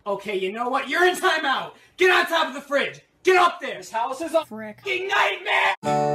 Okay, you know what? You're in timeout! Get on top of the fridge! Get up there! This house is a Frick. fucking nightmare!